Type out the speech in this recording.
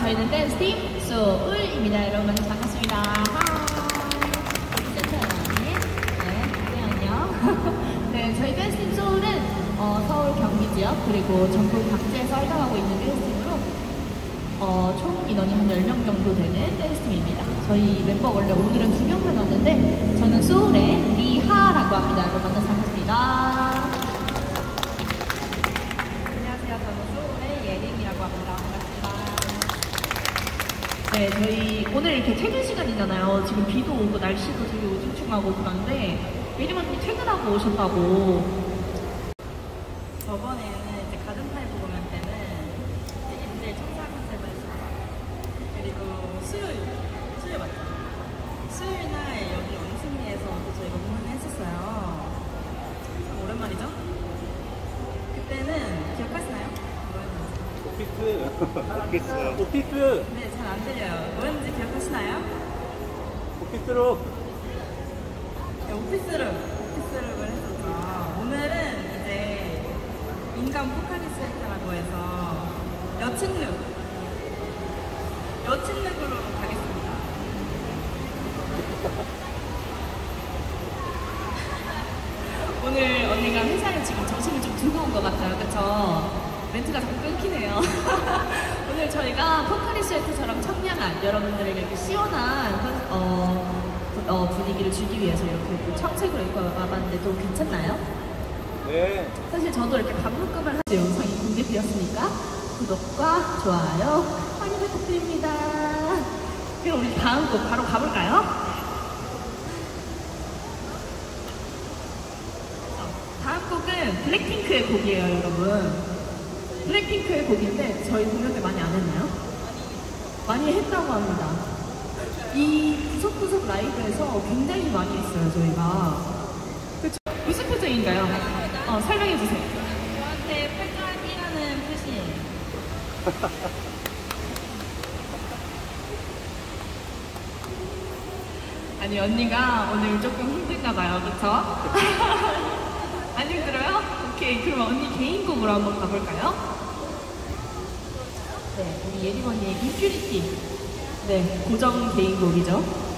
저희는 댄스팀 소울입니다. 여러분 만나서 반갑습니다. 네, 안녕. 네, 저희 댄스팀 소울은 서울 경기 지역 그리고 전국 각지에서 활동하고 있는 댄스팀으로 총 인원이 한 10명 정도 되는 댄스팀입니다. 저희 멤버 원래 오늘은 2명만 왔는데 저는 소울의 리하라고 합니다. 여러분 만나서 반갑습니다. 안녕하세요. 저는 소울의 예림이라고 합니다. 네, 저희 오늘 이렇게 퇴근 시간이잖아요. 지금 비도 오고 날씨도 되게 우중충하고 그런데 예림 언니 퇴근하고 오셨다고. 저번에는 이제 가든파이브 공연 때는 이제 청사 컨셉을 했었어요. 그리고 수요일 맞죠? 수요일 날 여기 원숭이에서도 저희가 공연을 했었어요. 참 오랜만이죠? 그때는 기억하시나요? 오피스. 네, 잘 안 들려요. 뭐였는지 기억하시나요? 오피스로. 네, 오피스룩을 했었죠. 오늘은 이제 인간 포카리스웨이터라고 해서 여친룩으로 가겠습니다. 오늘 언니가 회사에 지금 정신을 좀 두고 온 것 같아요. 그쵸? 멘트가 자꾸 끊기네요. 오늘 저희가 포카리 스웨트처럼 청량한 여러분들에게 이렇게 시원한 분위기를 주기 위해서 이렇게 청색으로 입고 와봤는데 또 괜찮나요? 네. 사실 저도 이렇게 감독금을 한 영상이 공개되었으니까 구독과 좋아요 많이 부탁드립니다. 그럼 우리 다음 곡 바로 가볼까요? 다음 곡은 블랙핑크의 곡이에요, 여러분. 블랙핑크의 곡인데 저희 공연 때 많이 안 했나요? 많이 했다고 합니다. 이 구석구석 라이브에서 굉장히 많이 했어요, 저희가. 그쵸? 무슨 표정인가요? 설명해주세요. 저한테 팔짱이라는 표시예요. 아니, 언니가 오늘 조금 힘든가봐요, 그쵸? 안 힘들어요? 오케이, 그럼 언니 개인곡으로 한번 가볼까요? 네, 우리 예림 언니의 인퓨리티. 네, 고정 개인곡이죠.